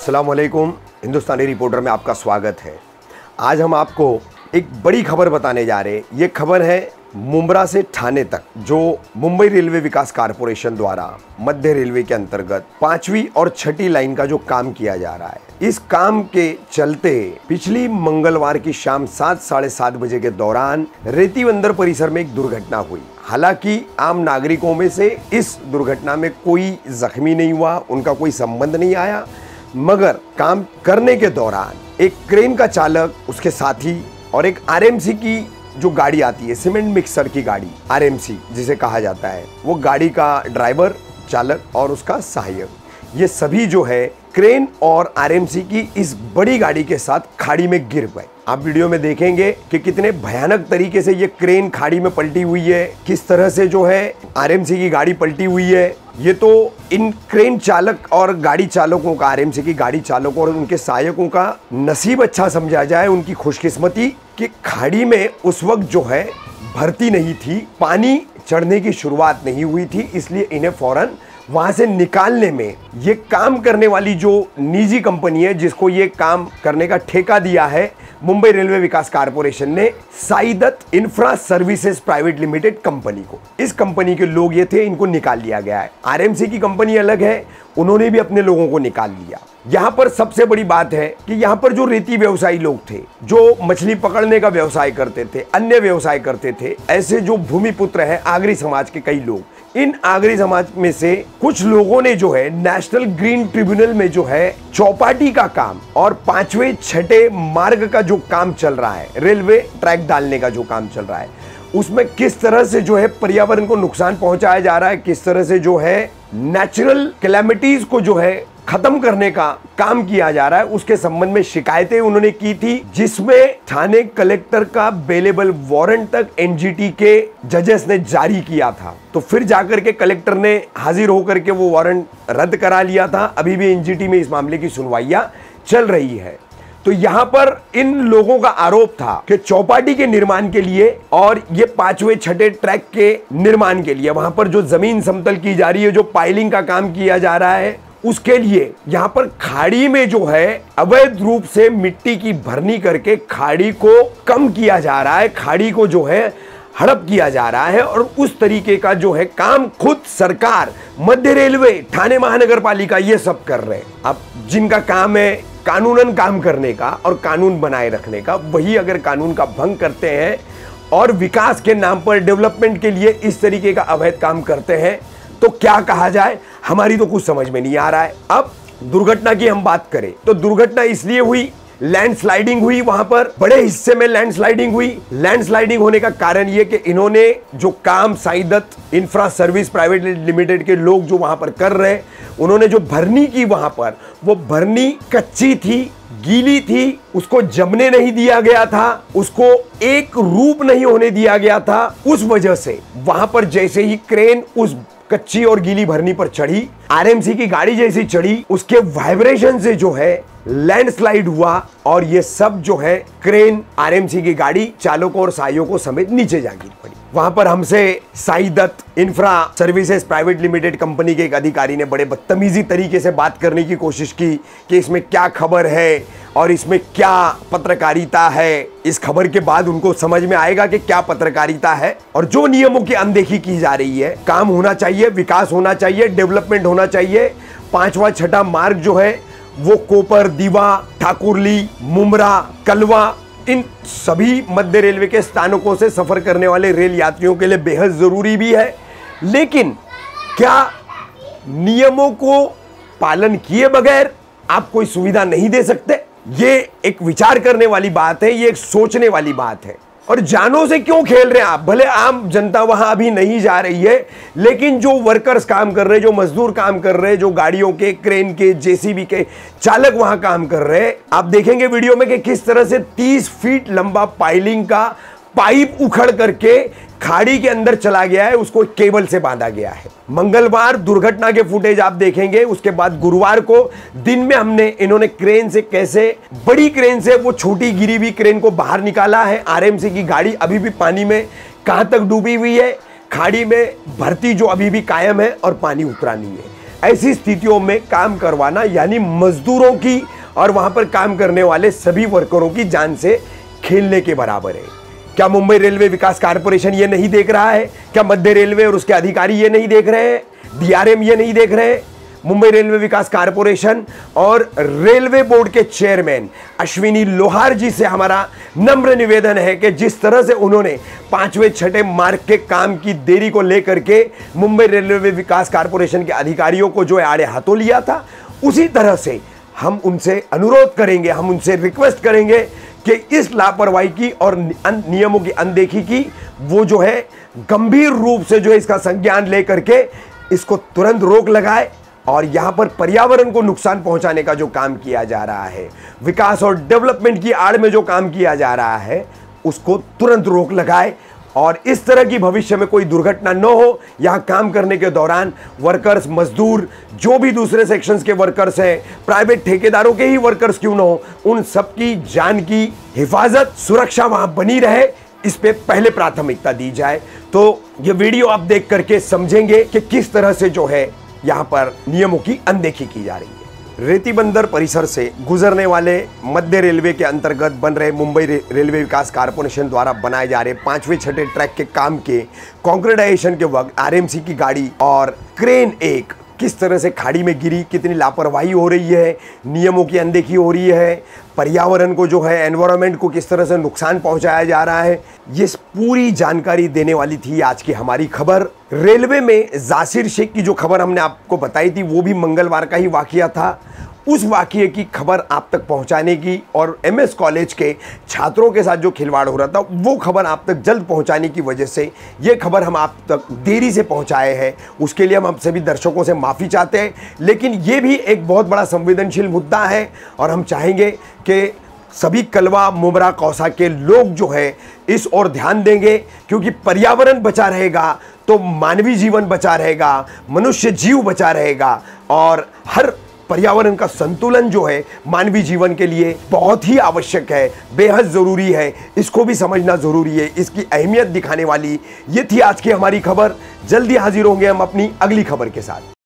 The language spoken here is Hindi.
अस्सलाम वालेकुम। हिंदुस्तानी रिपोर्टर में आपका स्वागत है। आज हम आपको एक बड़ी खबर बताने जा रहे हैं। ये खबर है मुंब्रा से ठाणे तक, जो मुंबई रेलवे विकास कारपोरेशन द्वारा मध्य रेलवे के अंतर्गत 5वीं और 6ठी लाइन का जो काम किया जा रहा है। इस काम के चलते पिछली मंगलवार की शाम 7 साढ़े 7 बजे के दौरान रेती बंदर परिसर में एक दुर्घटना हुई। हालांकि आम नागरिकों में से इस दुर्घटना में कोई जख्मी नहीं हुआ, उनका कोई संबंध नहीं आया, मगर काम करने के दौरान एक क्रेन का चालक, उसके साथी और एक आरएमसी की जो गाड़ी आती है, सीमेंट मिक्सर की गाड़ी, आरएमसी जिसे कहा जाता है, वो गाड़ी का ड्राइवर, चालक और उसका सहायक, ये सभी जो है क्रेन और आरएमसी की इस बड़ी गाड़ी के साथ खाड़ी में गिर गए। आप वीडियो में देखेंगे कि कितने भयानक तरीके से ये क्रेन खाड़ी में पलटी हुई है, किस तरह से जो है आरएमसी की गाड़ी पलटी हुई है। ये तो इन क्रेन चालक और गाड़ी चालकों का, आरएमसी की गाड़ी चालकों और उनके सहायकों का नसीब अच्छा समझा जाए, उनकी खुशकिस्मती कि खाड़ी में उस वक्त जो है भर्ती नहीं थी, पानी चढ़ने की शुरुआत नहीं हुई थी, इसलिए इन्हें फौरन वहां से निकालने में ये काम करने वाली जो निजी कंपनी है, जिसको ये काम करने का ठेका दिया है मुंबई रेलवे विकास कारपोरेशन ने, Saidatta infra services private limited company को, इस कंपनी के लोग ये थे, इनको निकाल लिया गया है। आरएमसी की कंपनी अलग है, उन्होंने भी अपने लोगों को निकाल लिया। यहाँ पर सबसे बड़ी बात है कि यहाँ पर जो रेती व्यवसायी लोग थे, जो मछली पकड़ने का व्यवसाय करते थे, अन्य व्यवसाय करते थे, ऐसे जो भूमिपुत्र है आगरी समाज के कई लोग, इन आगरी समाज में से कुछ लोगों ने जो है नेशनल ग्रीन ट्रिब्यूनल में जो है चौपाटी का काम और 5वें 6ठे मार्ग का जो काम चल रहा है, रेलवे ट्रैक डालने का जो काम चल रहा है, उसमें किस तरह से जो है पर्यावरण को नुकसान पहुंचाया जा रहा है, किस तरह से जो है नेचुरल कैलेमिटीज को जो है खत्म करने का काम किया जा रहा है, उसके संबंध में शिकायतें उन्होंने की थी, जिसमें ठाणे कलेक्टर का बेलेबल वारंट तक एनजीटी के जजेस ने जारी किया था। तो फिर जाकर के कलेक्टर ने हाजिर होकर के वो वारंट रद्द करा लिया था। अभी भी एनजीटी में इस मामले की सुनवाइयां चल रही है। तो यहाँ पर इन लोगों का आरोप था कि चौपाटी के निर्माण के लिए और ये 5वें 6ठे ट्रैक के निर्माण के लिए वहां पर जो जमीन समतल की जा रही है, जो पाइलिंग का काम किया जा रहा है, उसके लिए यहाँ पर खाड़ी में जो है अवैध रूप से मिट्टी की भरनी करके खाड़ी को कम किया जा रहा है, खाड़ी को जो है हड़प किया जा रहा है। और उस तरीके का जो है काम खुद सरकार, मध्य रेलवे, ठाणे महानगर पालिका, ये सब कर रहे हैं। अब जिनका काम है कानूनन काम करने का और कानून बनाए रखने का, वही अगर कानून का भंग करते हैं और विकास के नाम पर डेवलपमेंट के लिए इस तरीके का अवैध काम करते हैं, तो क्या कहा जाए, हमारी तो कुछ समझ में नहीं आ रहा है। अब दुर्घटना की हम बात करें तो दुर्घटना इसलिए हुई, लैंडस्लाइडिंग हुई, वहां पर बड़े हिस्से में लैंडस्लाइडिंग हुई। लैंडस्लाइडिंग होने का कारण यह कि इन्होंने जो काम Saidatta infra service private limited के लोग जो वहां पर कर रहे हैं, उन्होंने जो भरनी की वहां पर, वो भरनी कच्ची थी, गीली थी, उसको जमने नहीं दिया गया था, उसको एक रूप नहीं होने दिया गया था। उस वजह से वहां पर जैसे ही क्रेन उस कच्ची और गीली भरनी पर चढ़ी, आरएमसी की गाड़ी जैसी चढ़ी, उसके वाइब्रेशन से जो है लैंडस्लाइड हुआ और ये सब जो है क्रेन, आरएमसी की गाड़ी चालकों और सहायकों समेत नीचे जा गिर पड़ी। वहां पर हमसे Saidatta infra services private limited company के एक अधिकारी ने बड़े बदतमीजी तरीके से बात करने की कोशिश की कि इसमें क्या खबर है और इसमें क्या पत्रकारिता है। इस खबर के बाद उनको समझ में आएगा कि क्या पत्रकारिता है और जो नियमों की अनदेखी की जा रही है। काम होना चाहिए, विकास होना चाहिए, डेवलपमेंट होना चाहिए। 5वां 6ठा मार्ग जो है वो कोपर, दीवा, ठाकुरली, मुंब्रा, कलवा, इन सभी मध्य रेलवे के स्थानकों से सफर करने वाले रेल यात्रियों के लिए बेहद जरूरी भी है। लेकिन क्या नियमों को पालन किए बगैर आप कोई सुविधा नहीं दे सकते? ये एक विचार करने वाली बात है, ये एक सोचने वाली बात है। और जानों से क्यों खेल रहे हैं आप? भले आम जनता वहां अभी नहीं जा रही है, लेकिन जो वर्कर्स काम कर रहे हैं, जो मजदूर काम कर रहे हैं, जो गाड़ियों के, क्रेन के, जेसीबी के चालक वहां काम कर रहे हैं, आप देखेंगे वीडियो में कि किस तरह से 30 फीट लंबा पाइलिंग का पाइप उखड़ करके खाड़ी के अंदर चला गया है, उसको केबल से बांधा गया है। मंगलवार दुर्घटना के फुटेज आप देखेंगे, उसके बाद गुरुवार को दिन में हमने इन्होंने क्रेन से, कैसे बड़ी क्रेन से वो छोटी गिरी हुई क्रेन को बाहर निकाला है। आरएमसी की गाड़ी अभी भी पानी में कहां तक डूबी हुई है, खाड़ी में भर्ती जो अभी भी कायम है और पानी उतरा नहीं है। ऐसी स्थितियों में काम करवाना यानी मजदूरों की और वहां पर काम करने वाले सभी वर्करों की जान से खेलने के बराबर है। क्या मुंबई रेलवे विकास कॉर्पोरेशन ये नहीं देख रहा है? क्या मध्य रेलवे और उसके अधिकारी ये नहीं देख रहे हैं? डीआरएम ये नहीं देख रहे हैं? मुंबई रेलवे विकास कॉर्पोरेशन और रेलवे बोर्ड के चेयरमैन अश्विनी लोहार जी से हमारा नम्र निवेदन है कि जिस तरह से उन्होंने 5वें 6ठे मार्ग के काम की देरी को लेकर के मुंबई रेलवे विकास कॉर्पोरेशन के अधिकारियों को जो आड़े हाथों लिया था, उसी तरह से हम उनसे अनुरोध करेंगे, हम उनसे रिक्वेस्ट करेंगे कि इस लापरवाही की और नियमों की अनदेखी की वो जो है गंभीर रूप से जो है इसका संज्ञान लेकर के इसको तुरंत रोक लगाए और यहां पर पर्यावरण को नुकसान पहुंचाने का जो काम किया जा रहा है, विकास और डेवलपमेंट की आड़ में जो काम किया जा रहा है, उसको तुरंत रोक लगाए और इस तरह की भविष्य में कोई दुर्घटना न हो। यहां काम करने के दौरान वर्कर्स, मजदूर, जो भी दूसरे सेक्शंस के वर्कर्स हैं, प्राइवेट ठेकेदारों के ही वर्कर्स क्यों न हो, उन सबकी जान की हिफाजत, सुरक्षा वहां बनी रहे, इस पे पहले प्राथमिकता दी जाए। तो ये वीडियो आप देख करके समझेंगे कि किस तरह से जो है यहां पर नियमों की अनदेखी की जा रही है। रेती बंदर परिसर से गुजरने वाले मध्य रेलवे के अंतर्गत बन रहे मुंबई रेलवे विकास कॉर्पोरेशन द्वारा बनाए जा रहे 5वें 6ठे ट्रैक के काम के कंक्रीटाइजेशन के वक्त आरएमसी की गाड़ी और क्रेन एक किस तरह से खाड़ी में गिरी, कितनी लापरवाही हो रही है, नियमों की अनदेखी हो रही है, पर्यावरण को जो है, एनवायरनमेंट को किस तरह से नुकसान पहुंचाया जा रहा है, ये पूरी जानकारी देने वाली थी आज की हमारी खबर। रेलवे में जासिर शेख की जो खबर हमने आपको बताई थी वो भी मंगलवार का ही वाकया था। उस वाकये की खबर आप तक पहुंचाने की और एमएस कॉलेज के छात्रों के साथ जो खिलवाड़ हो रहा था वो खबर आप तक जल्द पहुंचाने की वजह से ये खबर हम आप तक देरी से पहुंचाए हैं, उसके लिए हम आप सभी दर्शकों से माफ़ी चाहते हैं। लेकिन ये भी एक बहुत बड़ा संवेदनशील मुद्दा है और हम चाहेंगे कि सभी कलवा, मुमरा, कौसा के लोग जो है इस ओर ध्यान देंगे, क्योंकि पर्यावरण बचा रहेगा तो मानवीय जीवन बचा रहेगा, मनुष्य जीव बचा रहेगा और हर पर्यावरण का संतुलन जो है मानवीय जीवन के लिए बहुत ही आवश्यक है, बेहद ज़रूरी है। इसको भी समझना ज़रूरी है। इसकी अहमियत दिखाने वाली ये थी आज की हमारी खबर। जल्दी हाजिर होंगे हम अपनी अगली खबर के साथ।